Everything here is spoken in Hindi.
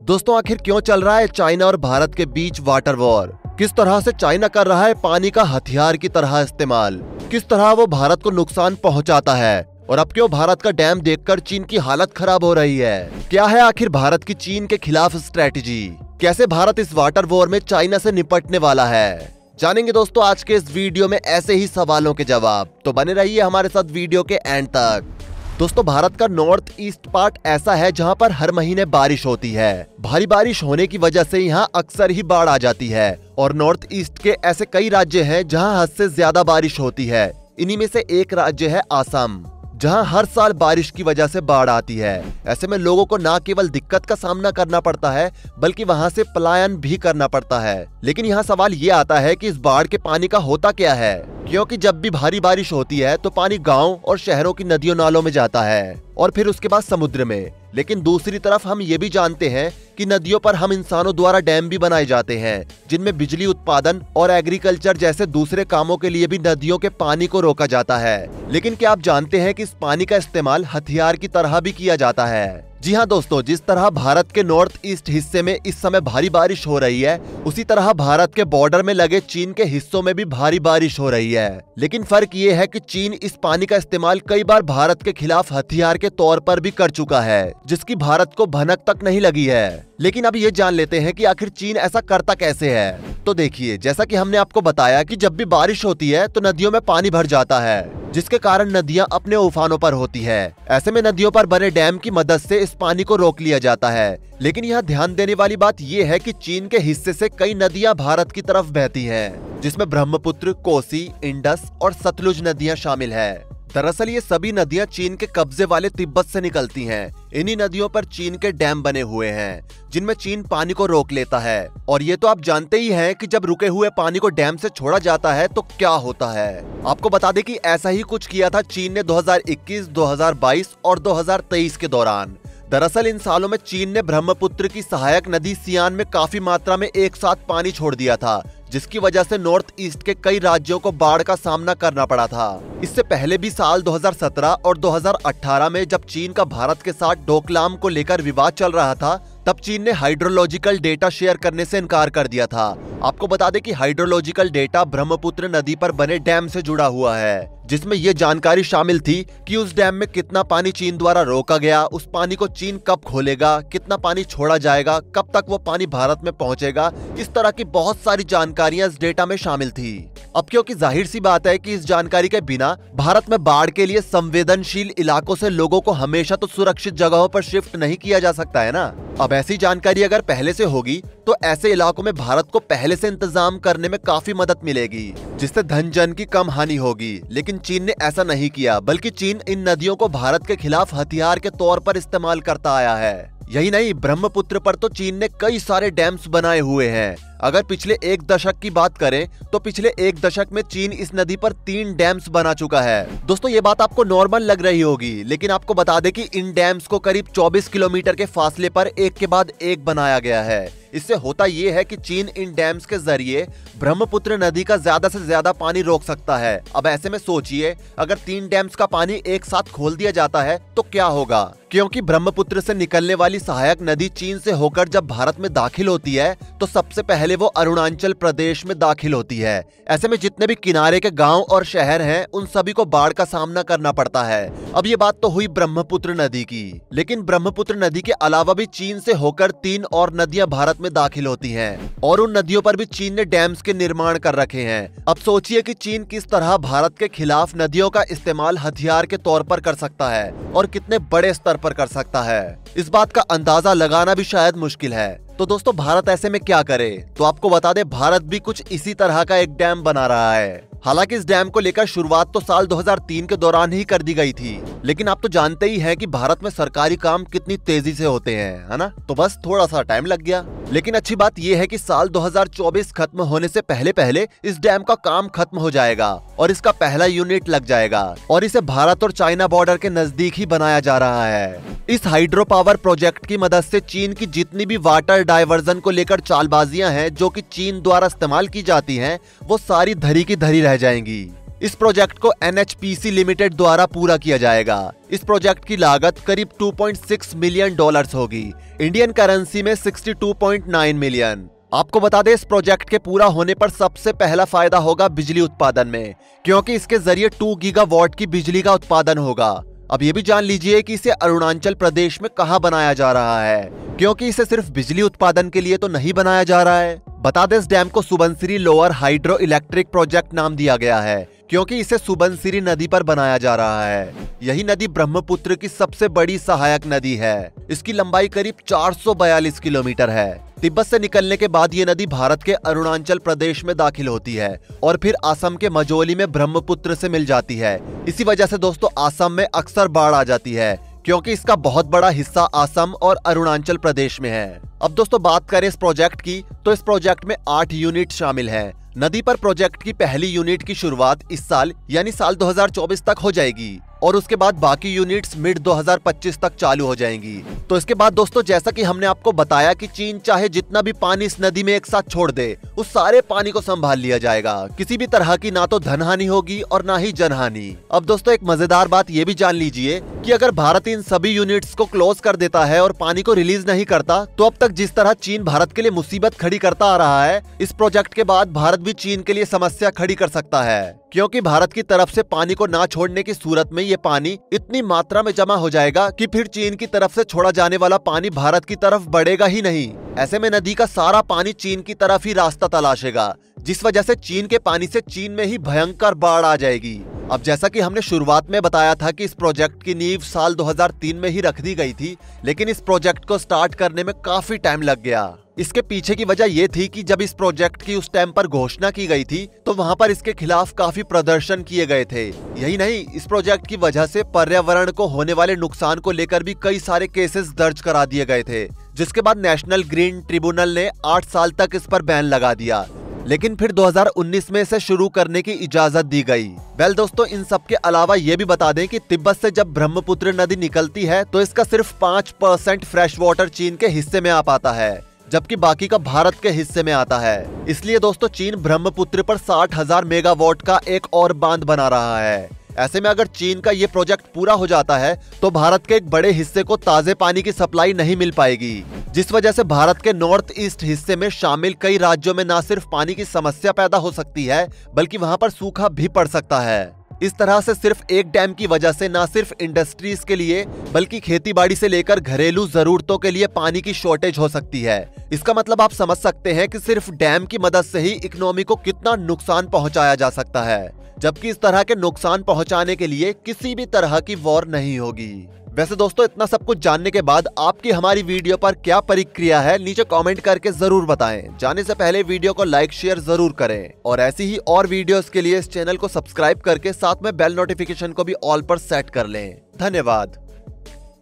दोस्तों आखिर क्यों चल रहा है चाइना और भारत के बीच वाटर वॉर? किस तरह से चाइना कर रहा है पानी का हथियार की तरह इस्तेमाल? किस तरह वो भारत को नुकसान पहुंचाता है? और अब क्यों भारत का डैम देखकर चीन की हालत खराब हो रही है? क्या है आखिर भारत की चीन के खिलाफ स्ट्रेटेजी? कैसे भारत इस वाटर वॉर में चाइना से निपटने वाला है? जानेंगे दोस्तों आज के इस वीडियो में ऐसे ही सवालों के जवाब। तो बने रहिए हमारे साथ वीडियो के एंड तक। दोस्तों भारत का नॉर्थ ईस्ट पार्ट ऐसा है जहां पर हर महीने बारिश होती है। भारी बारिश होने की वजह से यहां अक्सर ही बाढ़ आ जाती है और नॉर्थ ईस्ट के ऐसे कई राज्य हैं जहां हद से ज्यादा बारिश होती है। इन्हीं में से एक राज्य है आसाम, जहां हर साल बारिश की वजह से बाढ़ आती है। ऐसे में लोगों को न केवल दिक्कत का सामना करना पड़ता है बल्कि वहां से पलायन भी करना पड़ता है। लेकिन यहाँ सवाल ये आता है कि इस बाढ़ के पानी का होता क्या है? क्योंकि जब भी भारी बारिश होती है तो पानी गांव और शहरों की नदियों नालों में जाता है और फिर उसके बाद समुद्र में। लेकिन दूसरी तरफ हम ये भी जानते हैं कि नदियों पर हम इंसानों द्वारा डैम भी बनाए जाते हैं जिनमें बिजली उत्पादन और एग्रीकल्चर जैसे दूसरे कामों के लिए भी नदियों के पानी को रोका जाता है। लेकिन क्या आप जानते हैं कि इस पानी का इस्तेमाल हथियार की तरह भी किया जाता है? जी हाँ दोस्तों, जिस तरह भारत के नॉर्थ ईस्ट हिस्से में इस समय भारी बारिश हो रही है, उसी तरह भारत के बॉर्डर में लगे चीन के हिस्सों में भी भारी बारिश हो रही है। लेकिन फर्क ये है कि चीन इस पानी का इस्तेमाल कई बार भारत के खिलाफ हथियार के तौर पर भी कर चुका है, जिसकी भारत को भनक तक नहीं लगी है। लेकिन अब ये जान लेते हैं कि आखिर चीन ऐसा करता कैसे है। तो देखिए, जैसा कि हमने आपको बताया कि जब भी बारिश होती है तो नदियों में पानी भर जाता है, जिसके कारण नदियां अपने उफानों पर होती है। ऐसे में नदियों पर बने डैम की मदद से इस पानी को रोक लिया जाता है। लेकिन यहाँ ध्यान देने वाली बात यह है कि चीन के हिस्से से कई नदियां भारत की तरफ बहती हैं, जिसमें ब्रह्मपुत्र, कोसी, इंडस और सतलुज नदियां शामिल है। दरअसल ये सभी नदियां चीन के कब्जे वाले तिब्बत से निकलती हैं। इन्हीं नदियों पर चीन के डैम बने हुए हैं जिनमें चीन पानी को रोक लेता है। और ये तो आप जानते ही हैं कि जब रुके हुए पानी को डैम से छोड़ा जाता है तो क्या होता है। आपको बता दें कि ऐसा ही कुछ किया था चीन ने 2021, 2022 और 2023 के दौरान। दरअसल इन सालों में चीन ने ब्रह्मपुत्र की सहायक नदी सियान में काफी मात्रा में एक साथ पानी छोड़ दिया था, जिसकी वजह से नॉर्थ ईस्ट के कई राज्यों को बाढ़ का सामना करना पड़ा था। इससे पहले भी साल 2017 और 2018 में जब चीन का भारत के साथ डोकलाम को लेकर विवाद चल रहा था, तब चीन ने हाइड्रोलॉजिकल डेटा शेयर करने से इनकार कर दिया था। आपको बता दें कि हाइड्रोलॉजिकल डेटा ब्रह्मपुत्र नदी पर बने डैम से जुड़ा हुआ है, जिसमें यह जानकारी शामिल थी कि उस डैम में कितना पानी चीन द्वारा रोका गया, उस पानी को चीन कब खोलेगा, कितना पानी छोड़ा जाएगा, कब तक वो पानी भारत में पहुंचेगा। इस तरह की बहुत सारी जानकारियां इस डेटा में शामिल थी। अब क्योंकि जाहिर सी बात है कि इस जानकारी के बिना भारत में बाढ़ के लिए संवेदनशील इलाकों से लोगों को हमेशा तो सुरक्षित जगहों पर शिफ्ट नहीं किया जा सकता है ना। अब ऐसी जानकारी अगर पहले से होगी तो ऐसे इलाकों में भारत को पहले से इंतजाम करने में काफी मदद मिलेगी, जिससे धन जन की कम हानि होगी। लेकिन चीन ने ऐसा नहीं किया, बल्कि चीन इन नदियों को भारत के खिलाफ हथियार के तौर पर इस्तेमाल करता आया है। यही नहीं, ब्रह्मपुत्र पर तो चीन ने कई सारे डैम्स बनाए हुए हैं। अगर पिछले एक दशक की बात करें तो पिछले एक दशक में चीन इस नदी पर 3 डैम्स बना चुका है। दोस्तों ये बात आपको नॉर्मल लग रही होगी, लेकिन आपको बता दें कि इन डैम्स को करीब 24 किलोमीटर के फासले पर एक के बाद एक बनाया गया है। इससे होता ये है कि चीन इन डैम्स के जरिए ब्रह्मपुत्र नदी का ज्यादा से ज्यादा पानी रोक सकता है। अब ऐसे में सोचिए, अगर 3 डैम्स का पानी एक साथ खोल दिया जाता है तो क्या होगा? क्योंकि ब्रह्मपुत्र से निकलने वाली सहायक नदी चीन से होकर जब भारत में दाखिल होती है तो सबसे पहले वो अरुणाचल प्रदेश में दाखिल होती है। ऐसे में जितने भी किनारे के गांव और शहर हैं, उन सभी को बाढ़ का सामना करना पड़ता है। अब ये बात तो हुई ब्रह्मपुत्र नदी की, लेकिन ब्रह्मपुत्र नदी के अलावा भी चीन से होकर 3 और नदियां भारत में दाखिल होती हैं और उन नदियों पर भी चीन ने डैम्स के निर्माण कर रखे हैं। अब सोचिए कि चीन किस तरह भारत के खिलाफ नदियों का इस्तेमाल हथियार के तौर पर कर सकता है और कितने बड़े स्तर पर कर सकता है। इस बात का अंदाजा लगाना भी शायद मुश्किल है। तो दोस्तों भारत ऐसे में क्या करे? तो आपको बता दें, भारत भी कुछ इसी तरह का एक डैम बना रहा है। हालांकि इस डैम को लेकर शुरुआत तो साल 2003 के दौरान ही कर दी गई थी, लेकिन आप तो जानते ही हैं कि भारत में सरकारी काम कितनी तेजी से होते हैं, है ना? तो बस थोड़ा सा टाइम लग गया। लेकिन अच्छी बात यह है कि साल 2024 खत्म होने से पहले पहले इस डैम का काम खत्म हो जाएगा और इसका पहला यूनिट लग जाएगा और इसे भारत और चाइना बॉर्डर के नजदीक ही बनाया जा रहा है। इस हाइड्रो पावर प्रोजेक्ट की मदद से चीन की जितनी भी वाटर डाइवर्जन को लेकर चालबाजियां हैं जो कि चीन द्वारा इस्तेमाल की जाती हैं, वो सारी धरी की धरी रह जाएंगी। इस प्रोजेक्ट को NHPC लिमिटेड द्वारा पूरा किया जाएगा। इस प्रोजेक्ट की लागत करीब $2.6 मिलियन होगी, इंडियन करेंसी में 62.9 मिलियन। आपको बता दें, इस प्रोजेक्ट के पूरा होने पर सबसे पहला फायदा होगा बिजली उत्पादन में, क्योंकि इसके जरिए 2 गीगावाट की बिजली का उत्पादन होगा। अब ये भी जान लीजिए कि इसे अरुणाचल प्रदेश में कहां बनाया जा रहा है, क्योंकि इसे सिर्फ बिजली उत्पादन के लिए तो नहीं बनाया जा रहा है। बता दें, इस डैम को Subansiri lower hydro electric project नाम दिया गया है, क्योंकि इसे सुबनसिरी नदी पर बनाया जा रहा है। यही नदी ब्रह्मपुत्र की सबसे बड़ी सहायक नदी है। इसकी लंबाई करीब 442 किलोमीटर है। तिब्बत से निकलने के बाद ये नदी भारत के अरुणाचल प्रदेश में दाखिल होती है और फिर असम के मजोली में ब्रह्मपुत्र से मिल जाती है। इसी वजह से दोस्तों असम में अक्सर बाढ़ आ जाती है, क्योंकि इसका बहुत बड़ा हिस्सा असम और अरुणाचल प्रदेश में है। अब दोस्तों बात करें इस प्रोजेक्ट की, तो इस प्रोजेक्ट में 8 यूनिट शामिल हैं। नदी पर प्रोजेक्ट की पहली यूनिट की शुरुआत इस साल यानी साल 2024 तक हो जाएगी और उसके बाद बाकी यूनिट्स मिड 2025 तक चालू हो जाएंगी। तो इसके बाद दोस्तों, जैसा कि हमने आपको बताया कि चीन चाहे जितना भी पानी इस नदी में एक साथ छोड़ दे, उस सारे पानी को संभाल लिया जाएगा। किसी भी तरह की ना तो धन हानि होगी और ना ही जनहानि। अब दोस्तों एक मजेदार बात ये भी जान लीजिए कि अगर भारत इन सभी यूनिट्स को क्लोज कर देता है और पानी को रिलीज नहीं करता, तो अब तक जिस तरह चीन भारत के लिए मुसीबत खड़ी करता आ रहा है, इस प्रोजेक्ट के बाद भारत भी चीन के लिए समस्या खड़ी कर सकता है, क्योंकि भारत की तरफ से पानी को ना छोड़ने की सूरत में ये पानी इतनी मात्रा में जमा हो जाएगा कि फिर चीन की तरफ से छोड़ा जाने वाला पानी भारत की तरफ बढ़ेगा ही नहीं। ऐसे में नदी का सारा पानी चीन की तरफ ही रास्ता तलाशेगा, जिस वजह से चीन के पानी से चीन में ही भयंकर बाढ़ आ जाएगी। अब जैसा कि हमने शुरुआत में बताया था कि इस प्रोजेक्ट की नींव साल 2003 में ही रख दी गई थी, लेकिन इस प्रोजेक्ट को स्टार्ट करने में काफी टाइम लग गया। इसके पीछे की वजह ये थी कि जब इस प्रोजेक्ट की उस टाइम पर घोषणा की गई थी, तो वहां पर इसके खिलाफ काफी प्रदर्शन किए गए थे। यही नहीं, इस प्रोजेक्ट की वजह से पर्यावरण को होने वाले नुकसान को लेकर भी कई सारे केसेस दर्ज करा दिए गए थे, जिसके बाद नेशनल ग्रीन ट्रिब्यूनल ने 8 साल तक इस पर बैन लगा दिया, लेकिन फिर 2019 में इसे शुरू करने की इजाजत दी गई। वेल दोस्तों, इन सब के अलावा ये भी बता दें कि तिब्बत से जब ब्रह्मपुत्र नदी निकलती है, तो इसका सिर्फ 5% फ्रेश वाटर चीन के हिस्से में आ पाता है, जबकि बाकी का भारत के हिस्से में आता है। इसलिए दोस्तों चीन ब्रह्मपुत्र पर 60,000 मेगावाट का एक और बांध बना रहा है। ऐसे में अगर चीन का ये प्रोजेक्ट पूरा हो जाता है, तो भारत के एक बड़े हिस्से को ताजे पानी की सप्लाई नहीं मिल पाएगी, जिस वजह से भारत के नॉर्थ ईस्ट हिस्से में शामिल कई राज्यों में न सिर्फ पानी की समस्या पैदा हो सकती है, बल्कि वहां पर सूखा भी पड़ सकता है। इस तरह से सिर्फ एक डैम की वजह से न सिर्फ इंडस्ट्रीज के लिए, बल्कि खेतीबाड़ी से लेकर घरेलू जरूरतों के लिए पानी की शॉर्टेज हो सकती है। इसका मतलब आप समझ सकते हैं कि सिर्फ डैम की मदद से ही इकोनॉमी को कितना नुकसान पहुंचाया जा सकता है, जबकि इस तरह के नुकसान पहुंचाने के लिए किसी भी तरह की वॉर नहीं होगी। वैसे दोस्तों, इतना सब कुछ जानने के बाद आपकी हमारी वीडियो पर क्या प्रतिक्रिया है, नीचे कमेंट करके जरूर बताएं। जाने से पहले वीडियो को लाइक शेयर जरूर करें और ऐसी ही और वीडियोस के लिए इस चैनल को सब्सक्राइब करके साथ में बेल नोटिफिकेशन को भी ऑल पर सेट कर लें। धन्यवाद।